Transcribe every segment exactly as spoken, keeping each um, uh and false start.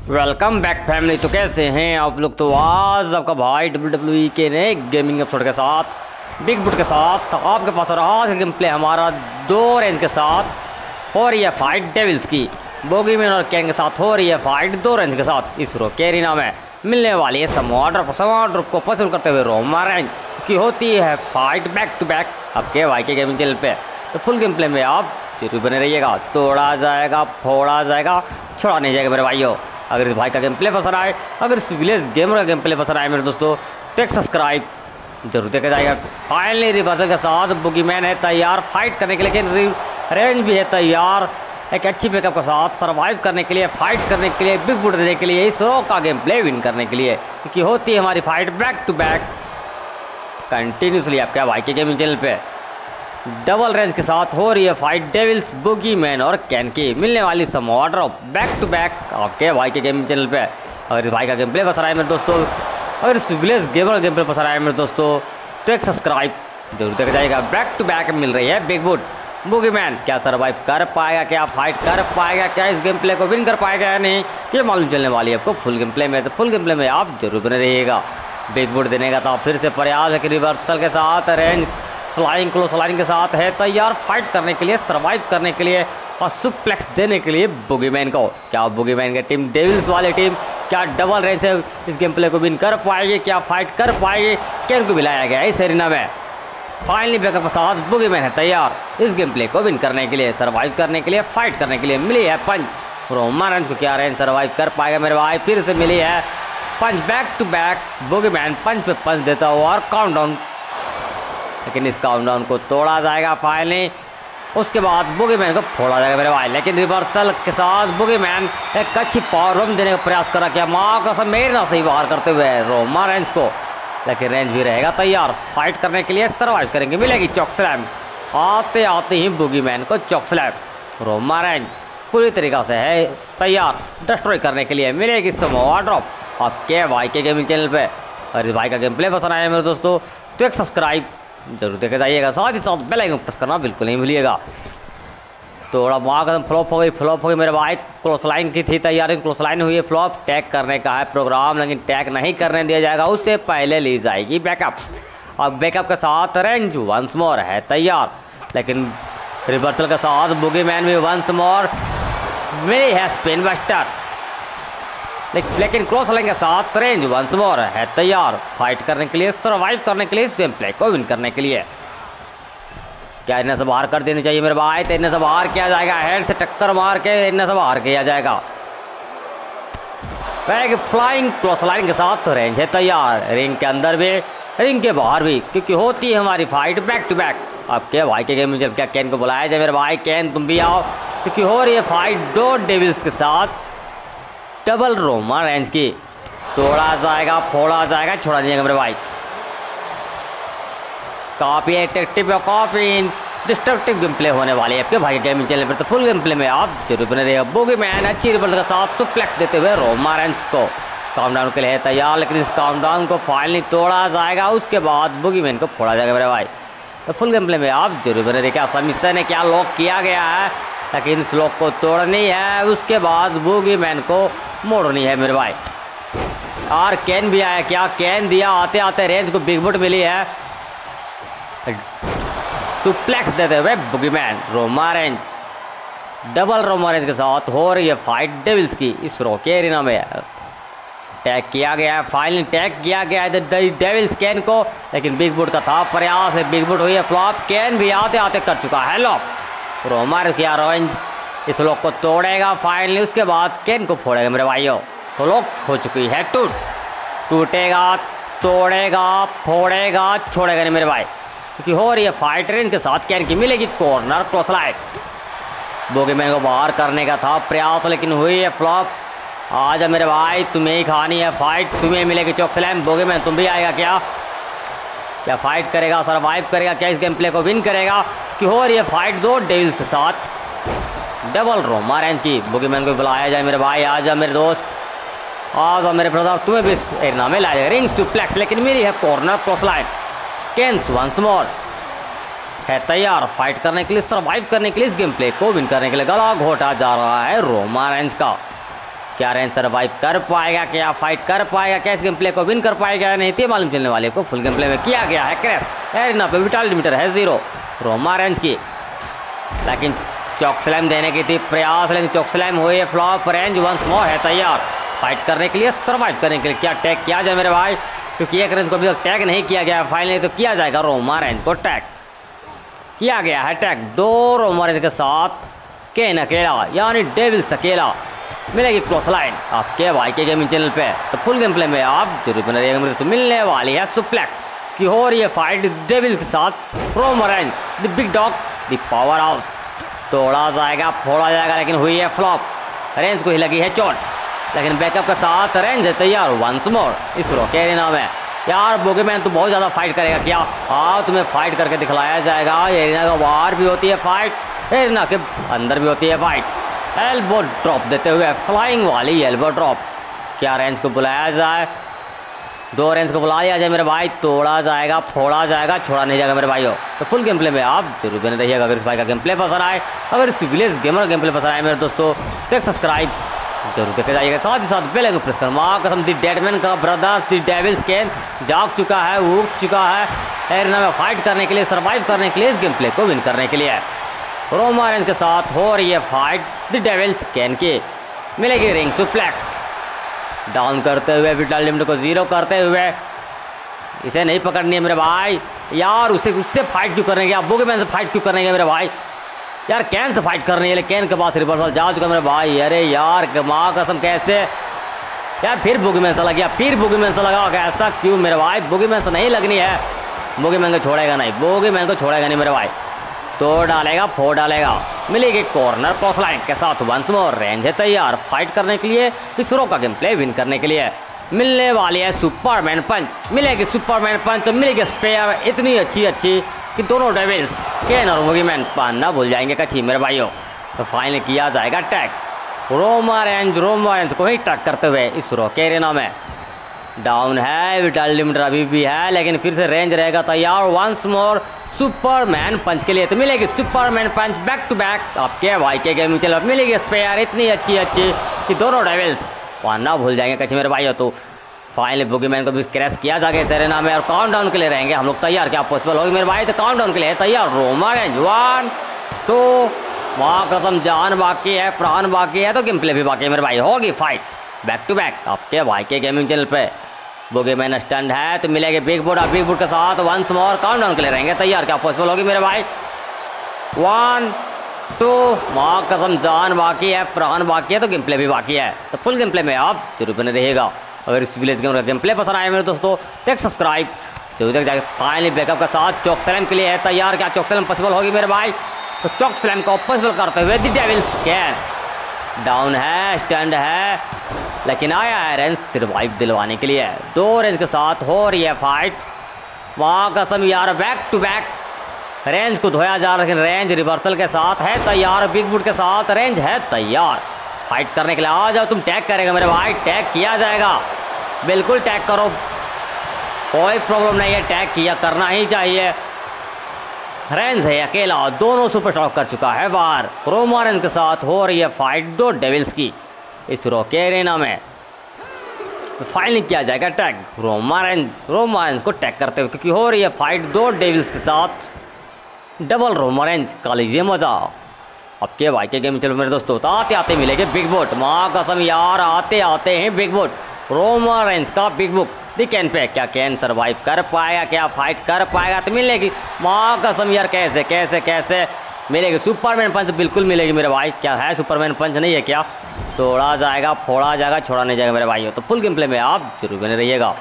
Welcome back family. तो कैसे हैं आप लोग? तो आज आपका भाई डब्ल्यू डब्ल्यू ई के नए गेमिंग एपिसोड के साथ बिग बुट के साथ आपके पास और आज का गेम प्ले हमारा दो रेंज के साथ हो रही है फाइट डेविल्स की। बोगीमैन और कैन के साथ हो रही है फाइट दो रेंज के साथ इस रो के एरिना में मिलने वाली है समोआ ड्रॉप। समोआ ड्रॉप को पसंद करते हुए रोमा रेंज की होती है फाइट बैक टू बैक आपके भाई के गेमिंग चैनल पे। तो फुल गेम प्ले में आप जरूर बने रहिएगा। तोड़ा जाएगा, फोड़ा जाएगा, छोड़ा नहीं जाएगा मेरे भाइयों। अगर इस भाई का गेम प्ले पसंद आए, अगर इस विलेज गेमर का गेम प्ले पसंद आए मेरे दोस्तों, तो एक सब्सक्राइब जरूर देखा जाएगा। फाइनली रिवर्सल के साथ बोगीमैन है तैयार फाइट करने के लिए, लेकिन रेंज भी है तैयार एक अच्छी बैकअप के साथ सर्वाइव करने के लिए, फाइट करने के लिए, बिग बुट देने के लिए, इस रो का गेम प्ले विन करने के लिए, क्योंकि होती है हमारी fight back to back continuously आपके भाई के गेमिंग चैनल पे। डबल रेंज के साथ हो रही है फाइट डेविल्स, बोगीमैन और कैन की मिलने वाली Samoa drop back to back आपके भाई के गेमिंग चैनल पे। अगर इस भाई का गेम प्ले पसंद आए मेरे दोस्तों, अगर इस विलेज गेमर गेम प्ले पसंद आए मेरे दोस्तों, तो एक सब्सक्राइब जरूर देखा जाएगा। बैक टू बैक मिल रही है बिग बुट। बोगीमैन क्या सर्वाइव कर पाएगा, क्या फाइट कर पाएगा, क्या इस गेम प्ले को विन कर पाएगा या नहीं, ये मालूम चलने वाली है आपको फुल गेम प्ले में। तो फुल गेम प्ले में आप जरूर बने रहिएगा। बिग बुट देने का था फिर से प्रयास है कि रिवर्सल के साथ रेंज फ्लाइंग क्लोज फ्लाइंग के साथ है तैयार फाइट करने के लिए, सर्वाइव करने के लिए और सुप्लेक्स देने के लिए बोगीमैन को। क्या बोगीमैन की टीम डेविल्स वाली टीम क्या डबल रेंज से इस गेम प्ले को विन कर पाएगी, क्या फाइट कर पाएगी? कैन को मिलाया गया इस एरिना में। फाइनली बैकअप के साथ बोगीमैन है तैयार इस गेम प्ले को विन करने के लिए, सर्वाइव करने के लिए, फाइट करने के लिए। मिली है पंच रोमा रेंज को, क्या रेंज सर्वाइव कर पाएगा मेरे भाई? फिर से मिली है punch back to back. Bogeyman punch पे पंच देता हुआ और काउंटडाउन, लेकिन इस काउंटडाउन को तोड़ा जाएगा फाइनली। उसके बाद बोगीमैन को फोड़ा जाएगा मेरे भाई, लेकिन रिवर्सल के साथ बोगीमैन एक अच्छी पावर बम देने का प्रयास कर रहा है माँ का सब मेरे ना सही बाहर करते हुए रोमा रेंज को, लेकिन रेंज भी रहेगा तैयार फाइट करने के लिए, सर्वाइव करेंगे। मिलेगी चॉक स्लैम, आते आते ही बोगीमैन को चॉक स्लैम। रोमा रेंज पूरी तरीक़ा से है तैयार डिस्ट्रॉय करने के लिए। मिलेगी समोआ ड्रॉप आपके भाई के गेमिंग चैनल पे। और इस भाई का गेम प्ले पसंद आया मेरे दोस्तों, तो एक सब्सक्राइब जरूर देखे जाइएगा, साथ ही साथ बेल आइकन प्रेस करना बिल्कुल नहीं भूलिएगा। थोड़ा वहाँ कदम फ्लॉप हो गई, फ्लॉप हो गई मेरे भाई। क्लोज लाइन की थी तैयारी, क्लोज लाइन हुई है फ्लॉप। टैग करने का है प्रोग्राम, लेकिन टैग नहीं करने दिया जाएगा, उससे पहले ली जाएगी बैकअप। अब बैकअप के साथ रेंज वंस मोर है तैयार, लेकिन रिवर्सल के साथ बोगीमैन भी वंस मोर मिली है स्पिन बस्टर, लेकिन क्लोज लाइन के साथ रेंज वंस मोर है तैयार फाइट करने के लिए, सर्वाइव करने के लिए, इस गेम प्ले को विन करने के लिए। क्या इन्हें से बाहर कर देनी चाहिए मेरे भाई? तो इन्हें से बाहर किया जाएगा, हेड से टक्कर मार के इन्हें से बाहर किया जाएगा। फ्लाइंग क्लोज लाइन के साथ रेंज है तैयार, रिंग के अंदर भी रिंग के बाहर भी, क्योंकि होती है हमारी फाइट बैक टू बैक। आपके भाई के गेम में जब क्या कैन को बुलाया जाए मेरे भाई, कैन तुम भी आओ, क्योंकि हो रही है फाइट दो डेविल्स के साथ डबल रोमा रेंज की। तोड़ा जाएगा, फोड़ा जाएगा, छोड़ा नहीं जाएगा मेरे भाई। काफ़ी एट्रैक्टिव और काफ़ी डिस्ट्रक्टिव गेम प्ले होने वाली है आपके भाई के गेमिंग चैनल पर। तो फुल गेम प्ले में आप जरूर बने रहिएगा। बोगीमैन अच्छी रिवर्सल के साथ सुप्लेक्स देते हुए रोमा रेंज को काउंटडाउन के लिए है तैयार, लेकिन इस काउंटडाउन को फाइनली तोड़ा जाएगा, उसके बाद बोगीमैन को फोड़ा जाएगा मेरे भाई। तो फुल गेम प्ले में आप जरूर बने रहिएगा। समिस्टर ने क्या लॉक किया गया है, लेकिन इस लॉक को तोड़नी है, उसके बाद बोगीमैन को मोड़नी है मेरे भाई। और कैन भी आया, क्या कैन दिया आते आते रेंज को बिग बुट मिली है, सुप्लेक्स देते हुए Bogeyman Roman Reigns double Roman Reigns के साथ हो रही है फाइट डेविल्स की इस रो के एरिना में। टैग किया गया है, फाइनली टैग किया गया है डेविल्स कैन को, लेकिन बिग बुट का था प्रयास है, बिग बुट हुई है फ्लॉप। कैन भी आते आते कर चुका है लॉक। रोमा रेंज किया रेंज इस लोक को तोड़ेगा फाइनली, उसके बाद कैन को फोड़ेगा मेरे भाइयों। तो लोक हो चुकी है टूट, टूटेगा, तोड़ेगा, फोड़ेगा, छोड़ेगा नहीं मेरे भाई, क्योंकि हो रही है फाइट रेंज के साथ कैन की। मिलेगी कॉर्नर क्लोज लाइन, बोगीमैन को बाहर करने का था प्रयास, लेकिन हुई है फ्लॉप। आजा मेरे भाई, तुम्हें ही खानी है फाइट, तुम्हें मिलेगी चॉक स्लैम। बोगीमैन तुम भी आएगा क्या? क्या फाइट करेगा, सर्वाइव करेगा, क्या इस गेम प्ले को विन करेगा? कि हो रही है फाइट दो डेविल्स के साथ डबल रोमा रेंज की। बोगीमैन को बुलाया जाए मेरे भाई, आ जा मेरे दोस्त, आ जाओ मेरे ब्रदर, तुम्हें भी इस एरिना में लाया जाए। रिंग्स टू प्लेक्स, लेकिन मेरी है corner cross line. Kane's once more है तैयार फाइट करने के लिए, सर्वाइव करने के लिए, इस गेम प्ले को विन करने के लिए। गला घोटा जा रहा है रोमा रेंज का। क्या रेंज सर्वाइव कर पाएगा, क्या फाइट कर पाएगा, क्या इस गेम प्ले को विन कर पाएगा, नहीं तो मालूम चलने वाले को। फुल गेम प्ले में किया गया है क्रैश, एरिना पे विटालिटी मीटर है जीरो रोमा रेंज की, लेकिन चॉक स्लैम देने की थी प्रयास, लेकिन चॉक स्लैम हुई है फ्लॉप। रेंज वंस मोर है तैयार फाइट करने के लिए, सर्वाइव करने के लिए। क्या टैग किया जाए मेरे भाई, क्योंकि एक रेंज को अभी तक टैग नहीं किया गया है, फाइनली तो किया जाएगा रोमा रेंज को टैग किया गया है। टैग दो रोमा रेंज के साथ केन अकेला यानी डेविल्स अकेला, मिलेगी क्रॉस लाइन आपके भाई के गेमिंग चैनल पे। तो फुल गेम प्ले में आप जरूर बने रहिएगा मेरे तो मिलने वाली है सुप्लेक्स की हो रही है फाइट डेविल्स के साथ। Roman Reigns the big dog the powerhouse, तोड़ा जाएगा फोड़ा जाएगा, लेकिन हुई है फ्लॉप। रेंज को ही लगी है चोट, लेकिन बैकअप के साथ रेंज है तैयार वंस मोर इस रॉक एरिना में। यार बोगीमैन तो बहुत ज़्यादा फाइट करेगा क्या, आओ तुम्हें फाइट करके दिखलाया जाएगा। एरिना का बाहर भी होती है फाइट, एरिना के अंदर भी होती है फाइट। एल्बो ड्रॉप देते हुए फ्लाइंग वाली एल्बो ड्रॉप, क्या रेंज को बुलाया जाए, दो रेंज को बुला लिया जाए मेरे भाई, तोड़ा जाएगा फोड़ा जाएगा, छोड़ा नहीं जाएगा मेरे भाइयों। तो फुल गेम प्ले में आप जरूर बने रहिएगा। अगर इस भाई का गेम प्ले पसंद आए, अगर इस विलेज गेमर गेम प्ले पसंद आए मेरे दोस्तों, तो सब्सक्राइब जरूर देखे जाइएगा, साथ ही साथ बेल आइकन प्रेस कर। माँ कसम दी डेडमैन का ब्रदर दी डेविल्स केन जाग चुका है, उग चुका है एरिना में फाइट करने के लिए, सर्वाइव करने के लिए, इस गेम प्ले को विन करने के लिए। रोमा रेंज के साथ हो रही है फाइट द डेविल्स कैन की, मिलेगी रिंग सुप्लेक्स डाउन करते हुए, विटालिटी लिमिट को जीरो करते हुए। इसे नहीं पकड़नी है मेरे भाई यार, उसे उससे फाइट क्यों करेंगे आप, बोगीमैन से फाइट क्यों करेंगे मेरे भाई यार, कैन से फाइट करनी है, लेकिन कैन के पास रिवर्सल जा चुका मेरे भाई। अरे यार माँ कसम कैसे यार, फिर बोगीमैन से लग गया, फिर बोगीमैन से लगा, ऐसा क्यों मेरे भाई, बोगीमैन से नहीं लगनी है, बोगीमैन को छोड़ेगा नहीं, बोगीमैन को छोड़ेगा नहीं मेरे भाई, तोड़ डालेगा फोड़ डालेगा। मिलेगी कॉर्नर क्रॉस लाइन के साथ वंस मोर, रेंज है तैयार फाइट करने के लिए, इस रो का गेम प्ले विन करने के लिए। मिलने वाली है सुपरमैन पंच, मिलेगी सुपरमैन पंच, मिलेगी स्पेयर इतनी अच्छी अच्छी कि दोनों डेविल्स केन और बोगीमैन पाना भूल जाएंगे कच्ची मेरे भाइयों। तो फाइनल किया जाएगा tag Roman Reigns, Roman Reigns को ही टैग करते हुए इस रो के एरिना में। डाउन है विटालिटी लिमिट अभी भी है, लेकिन फिर से रेंज रहेगा तैयार वंस मोर सुपरमैन पंच के लिए। तो मिलेगी Superman punch back to back आपके भाई के गेमिंग चैनल, मिलेगी स्पेयर इतनी अच्छी अच्छी कि दोनों डेविल्स पाना भूल जाएंगे कच्ची मेरे भाइयों। तो फाइनली बोगीमैन को भी क्रैश किया जाएगा इस एरिना में, और काउंट डाउन के लिए रहेंगे हम लोग तैयार, क्या पॉसिबल होगी मेरे भाई, तो काउंट डाउन के लिए तैयार। रोमा रेंज वन टू, माँ कसम जान बाकी है, प्राण बाकी है, तो गेम प्ले भी बाकी है मेरे भाई, होगी फाइट बैक टू बैक आपके भाई के गेमिंग चैनल पे। बोगीमैन स्टंड है तो मिलेगी बिग बुट, अब बिग बुट के साथ वंस मोर काउंट डाउन के लिए रहेंगे तैयार, क्या पॉसिबल होगी मेरे भाई, वन टू, माँ कसम जान बाकी है, प्राण बाकी है, तो गेम प्ले भी बाकी है। तो फुल गेम प्ले में आप जरूर बने रहिएगा। अगर इस विलेज गेम का गेम प्ले पसंद आए मेरे दोस्तों, तो सब्सक्राइब जरूर देख जाएगा। फाइनली बैकअप के साथ चॉक स्लैम के लिए है तैयार, क्या चॉक स्लैम पॉसिबल होगी मेरे भाई, तो चॉक स्लैम को पॉसिबल करते हुए द डेविल्स कैन डाउन है, स्टैंड है, लेकिन आया है रेंज सर्वाइव दिलवाने के लिए। दो रेंज के साथ हो रही है फाइट, वहाँ कसम यार बैक टू बैक रेंज को धोया जा रहा है, लेकिन रेंज रिवर्सल के साथ है तैयार, बिग बुट के साथ रेंज है तैयार फाइट करने के लिए। आ जाओ तुम, टैग करेगा मेरे भाई, टैग किया जाएगा, बिल्कुल टैग करो, कोई प्रॉब्लम नहीं है, टैग किया करना ही चाहिए। रेंज है अकेला, दोनों सुपर स्टॉक कर चुका है बाहर। रोमा रेंज के साथ हो रही है फाइट दो डेविल्स की इस रॉक एरिना में। तो फाइनली किया जाएगा tag Roman Reigns, Roman Reigns को टैग करते हुए, क्योंकि हो रही है फाइट दो डेविल्स के साथ डबल रोमा रेंज का लीजिए मजा आपके भाई के गेम चलो मेरे दोस्तों। तो आते आते मिलेंगे बिग बुट, माँ कसम यार आते आते हैं बिग बुट, रोमा रेंज का बिग बुक दी कैन पे, क्या कैन सर्वाइव कर पाएगा, क्या फाइट कर पाएगा, तो मिलेगी माँ कसम यार, कैसे कैसे कैसे मिलेगी सुपरमैन पंच, बिल्कुल मिलेगी मेरे भाई। क्या है सुपरमैन पंच नहीं है क्या, तोड़ा जाएगा फोड़ा जाएगा, छोड़ा नहीं जाएगा मेरे भाइयों। तो फुल गेम प्ले में आप जरूर बने रहिएगा।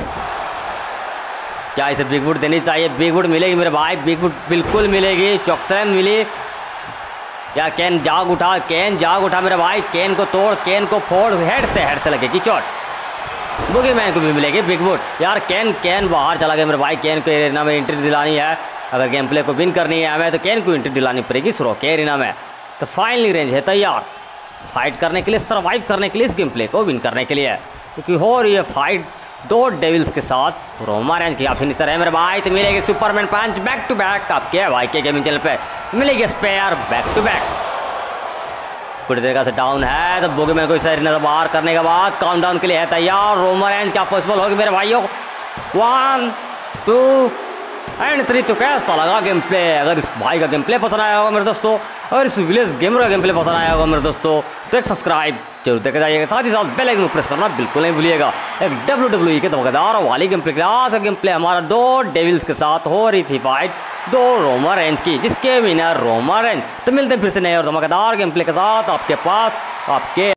क्या इसे बिग बुट देनी चाहिए, बिग बुट मिलेगी मेरे भाई, बिग बुट बिल्कुल मिलेगी, चौकसैन मिली यार। कैन जाग उठा, कैन जाग उठा मेरे भाई, कैन को तोड़, कैन को फोड़, हेड से हेड से लगेगी चोट। बोगीमैन को भी मिलेगी बिग बुट यार, कैन कैन बाहर चला गया मेरे भाई, कैन को एरिना में एंट्री दिलानी है, अगर गेम प्ले को विन करनी है हमें, तो कैन को एंट्री दिलानी पड़ेगी सुरो के एरिना में। तो फाइनली रेंज है तैयार फाइट करने के लिए, सर्वाइव करने के लिए, इस गेम प्ले को विन करने के लिए, क्योंकि हो रही है फाइट दो डेविल्स के साथ। रोमा रेंज की फिनिशर है मेरे भाई, तो मिलेगी Superman punch back to back आपके भाई के गेमिंग चैनल पे, मिलेगी स्पेयर बैक टू बैक पूरी तरीके से डाउन है। तो बोगी मैन को इस एरिया से बाहर करने के बाद काउंटडाउन के लिए है तैयार। रोमन रेंज क्या पॉसिबल होगी मेरे भाइयों? One two and three. तो कैसा लगा गेम प्ले? अगर इस भाई का गेम प्ले पसंद आया होगा मेरे दोस्तों, अगर इस विलेज गेमर का गेम प्ले पसंद आया होगा मेरे दोस्तों, तो एक सब्सक्राइब जरूर देखे जाइएगा। साथ ही साथ बेल आइकन को प्रेस करना बिल्कुल नहीं भूलिएगा। एक डब्ल्यू डब्ल्यू ई के धमाकेदार वाली game play class game play हमारा दो डेविल्स के साथ हो रही थी फाइट, दो रोमन रेंज की, जिसके विनर रोमन रेंज। तो मिलते हैं फिर से नए और धमाकेदार गेम प्ले के साथ आपके पास आपके